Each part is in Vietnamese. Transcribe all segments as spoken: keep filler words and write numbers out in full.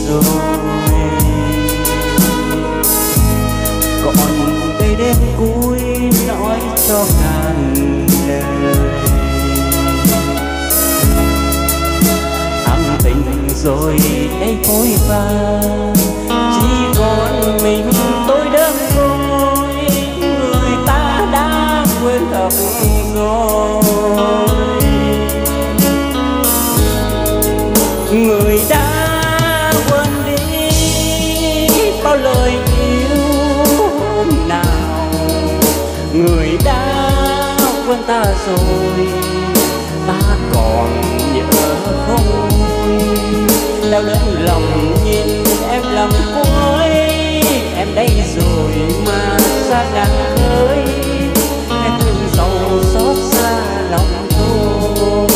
rồi. Còn đây đêm cuối nói cho ngàn lời, ân tình rồi đây phôi pha, chỉ còn mình tôi đơn côi, người ta đã quên thật rồi. Người đã quên đi bao lời yêu hôm nào, người đã quên ta rồi, ta còn nhớ không nguôi. Đau đớn lòng nhìn em lầm cuối, em đây rồi mà xa ngàn khơi, em thương sầu xót xa lòng tôi.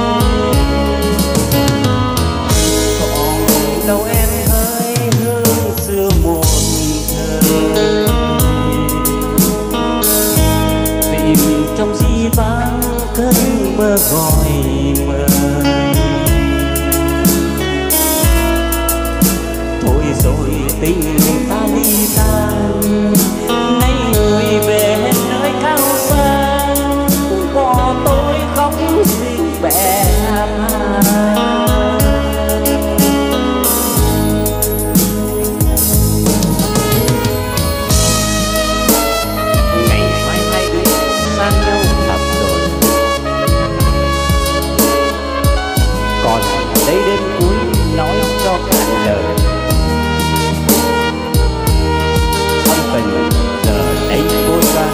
Còn đâu em hỡi hương xưa một thời, tìm trong di vắng cơn mơ gọi mời. Thôi rồi tình ta ly tan, nay người về nơi cao xa, bỏ tôi khóc xin bẻ mai. Ngày mai hai đứa xa nhau thật rồi, còn đây đêm cuối nói cho cả đời. Tình giờ đây trôi qua,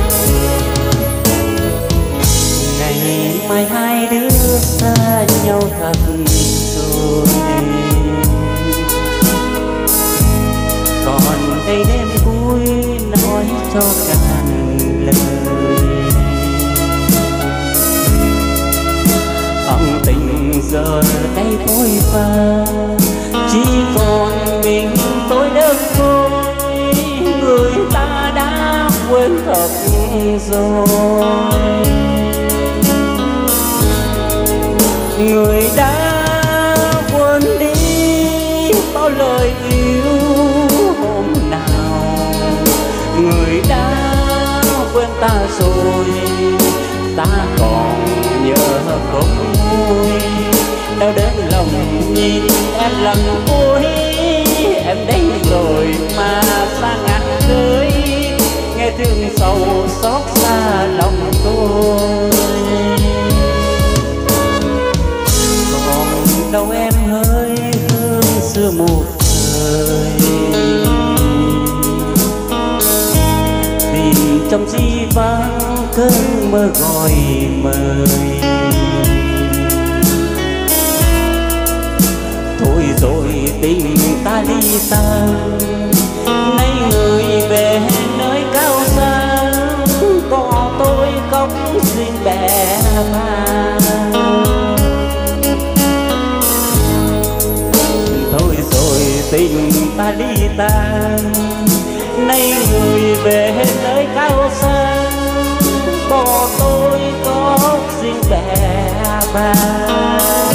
ngày mai hai đứa xa nhau thật rồi, còn đây đêm cuối nói cho cạn lời. Ân tình giờ đây phôi pha, chỉ còn mình tôi đơn côi, người ta đã quên thật rồi. Người đã quên đi bao lời yêu hôm nào, người đã quên ta rồi, ta còn nhớ không nguôi. Đau đớn lòng nhìn em lần cuối, em đây rồi mà xa ngàn khơi, nghe thương sầu xót xa lòng tôi. Còn đâu em hỡi hương xưa một thời, tìm trong di vắng cơn mơ gọi mời. Thôi rồi tình ta ly tan, nay người về nơi cao xa, có tôi khóc xin bẻ vai. Thôi rồi tình ta ly tan, nay người về nơi cao xa, có tôi khóc xin bẻ vai.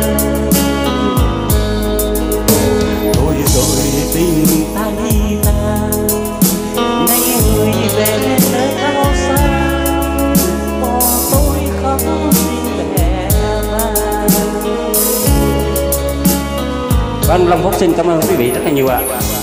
Tình ta ly tan, nay người về nơi cao xa, bỏ tôi khóc xin bẻ vai. Vâng, Long Phúc xin cảm ơn quý vị rất là nhiều ạ.